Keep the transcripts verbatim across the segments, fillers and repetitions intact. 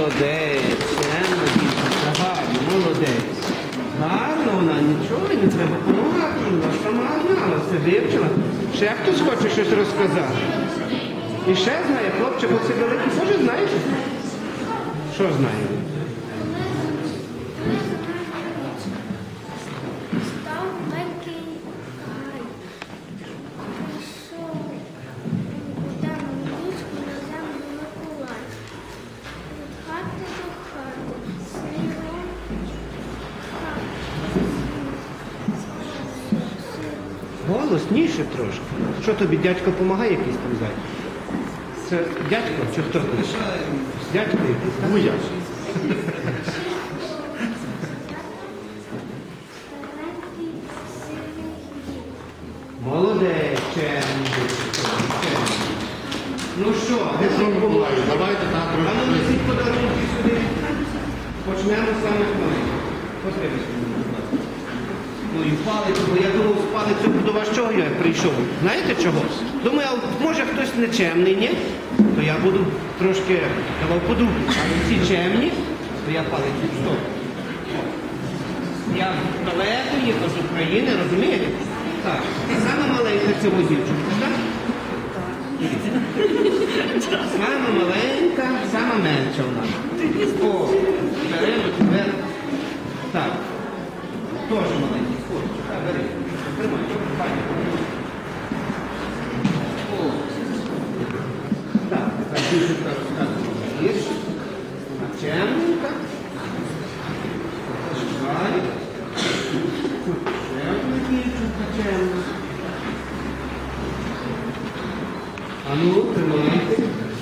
Молодець, Емма, дівчинка, гарно, молодець. Гарно вона, нічого, не треба допомагати, вона сама знала, все вивчила. Ще хтось хоче щось розказати? І ще знає, хлопчик, оце великий, теж знаєте? Що знає? Став мекий гай. Прийшов у темну річку на землю Миколай. Від хати до хати, снігом Голосніше трошки. Що тобі, дядько допомагає якийсь там зайчик? Це дядько чи хто тут? Дядько якийсь? Буя. Молодець, Чемний. Ну що, де Що ви буваєте? Давайте так а ну робити. несіть подарунки сюди. Почнемо з самих маленьких. Потримайте мене, будь ласка. Ну і палицю, бо я думав, з палицю до вас чого я прийшов. Знаєте чого? Думаю, а може хтось нечемний, ні? То я буду трошки давав подумати. А всі чемні, то я палицю стоп. Я далеко їхав з України, розумієте? Так. І саме маленька це водівчинка, так? Сама маленька, сама менша в нас. О, беремо тепер. Так. Тоже маленький. О, так, бери. Тримай. Пані. О. Так, так, дівчинка розказує. Чемненька. Шкарі. Ще одна дівчинка чемна. А ну, тримайте.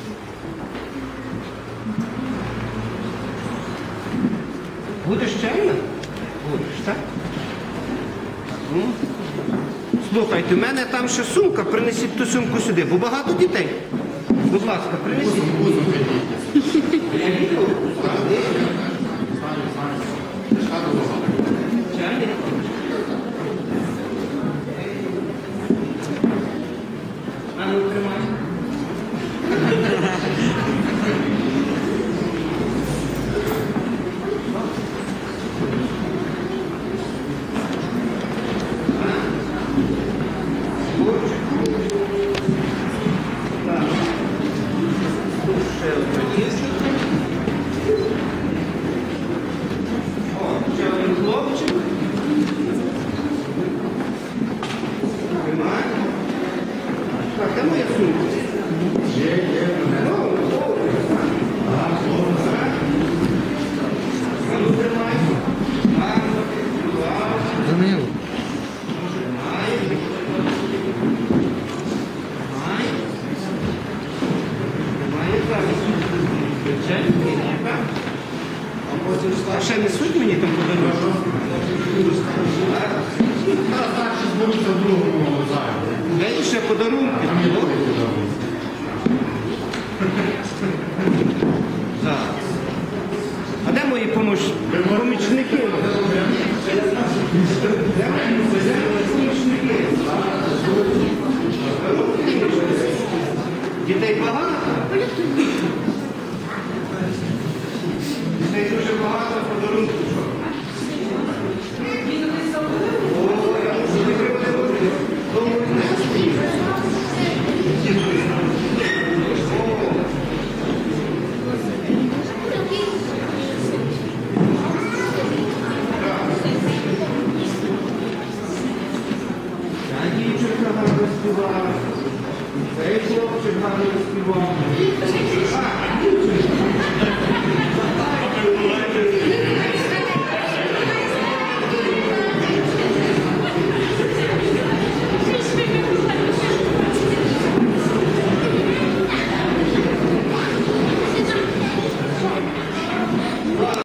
Будеш чемна? Будеш, так? Ну. Слухайте, в мене там ще сумка, принесіть ту сумку сюди, бо багато дітей. Будь ласка, принесіть. Чайник? А ну, тримай. А ще несуть мені там подарунок? Так, що зберуться в другому залі. Де ще подарунки? Так. А де мої помощ... помічники? Де мої помічники? Дітей багато? Дітей дуже багато подарунків. Дівчинка гарно співає, цей хлопчик гарно співає.